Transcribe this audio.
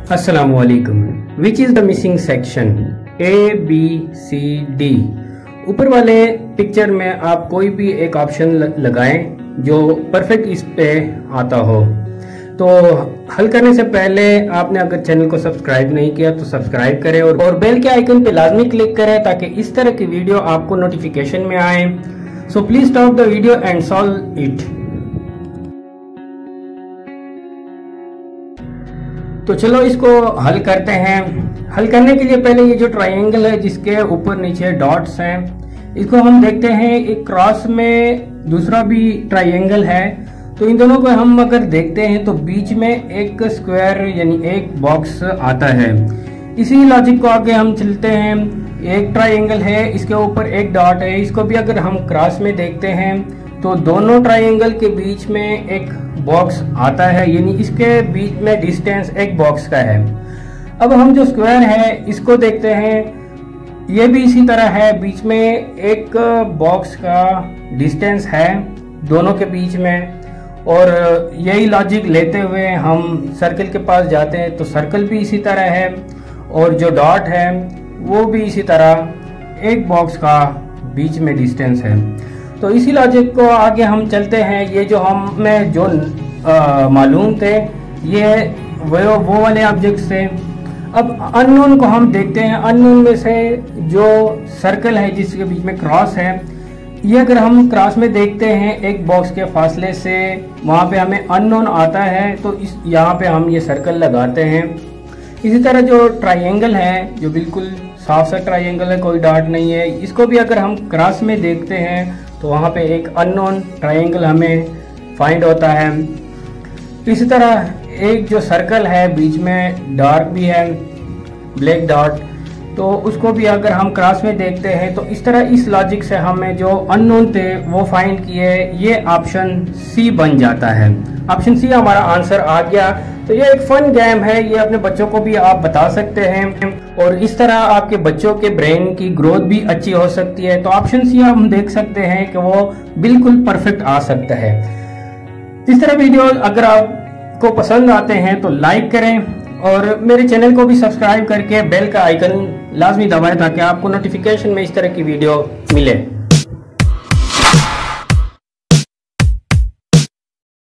Assalamualaikum. Which is the missing section? A, B, C, D. ऊपर वाले picture में आप कोई भी एक ऑप्शन लगाएं जो परफेक्ट इस पे आता हो। तो हल करने से पहले आपने अगर चैनल को सब्सक्राइब नहीं किया तो सब्सक्राइब करें और बेल के आइकन पे लाजमी क्लिक करें ताकि इस तरह की वीडियो आपको नोटिफिकेशन में आए। So please stop the video and solve it. तो चलो इसको हल करते हैं। हल करने के लिए पहले ये जो ट्रायंगल है जिसके ऊपर नीचे डॉट्स हैं, इसको हम देखते हैं एक क्रॉस में दूसरा भी ट्रायंगल है। तो इन दोनों को हम अगर देखते हैं तो बीच में एक स्क्वायर यानी एक बॉक्स आता है। इसी लॉजिक को आगे हम चलते हैं। एक ट्रायंगल है, इसके ऊपर एक डॉट है। इसको भी अगर हम क्रॉस में देखते हैं तो दोनों ट्रायंगल के बीच में एक बॉक्स आता है, यानी इसके बीच में डिस्टेंस एक बॉक्स का है। अब हम जो स्क्वायर है इसको देखते हैं, ये भी इसी तरह है, बीच में एक बॉक्स का डिस्टेंस है दोनों के बीच में। और यही लॉजिक लेते हुए हम सर्कल के पास जाते हैं तो सर्कल भी इसी तरह है और जो डॉट है वो भी इसी तरह एक बॉक्स का बीच में डिस्टेंस है। तो इसी लॉजिक को आगे हम चलते हैं। ये जो हमें जो मालूम थे ये वो वाले ऑब्जेक्ट्स थे। अब अननोन को हम देखते हैं। अननोन में से जो सर्कल है जिसके बीच में क्रॉस है, ये अगर हम क्रॉस में देखते हैं एक बॉक्स के फासले से, वहाँ पे हमें अननोन आता है तो इस यहाँ पे हम ये सर्कल लगाते हैं। इसी तरह जो ट्रायंगल है जो बिल्कुल साफ सा ट्रायंगल है, कोई डॉट नहीं है, इसको भी अगर हम क्रॉस में देखते हैं तो वहाँ पे एक अननोन ट्रायंगल हमें फाइंड होता है। इसी तरह एक जो सर्कल है बीच में डार्क भी है, ब्लैक डॉट, तो उसको भी अगर हम क्रॉस में देखते हैं तो इस तरह इस लॉजिक से हमें जो अननोन थे वो फाइंड किए। ये ऑप्शन सी बन जाता है। ऑप्शन सी हमारा आंसर आ गया। तो ये एक फन गेम है, ये अपने बच्चों को भी आप बता सकते हैं और इस तरह आपके बच्चों के ब्रेन की ग्रोथ भी अच्छी हो सकती है। तो ऑप्शन सी हम देख सकते हैं कि वो बिल्कुल परफेक्ट आ सकता है। इस तरह वीडियो अगर आपको पसंद आते हैं तो लाइक करें और मेरे चैनल को भी सब्सक्राइब करके बेल का आइकन लाजमी दबाएं ताकि आपको नोटिफिकेशन में इस तरह की वीडियो मिले।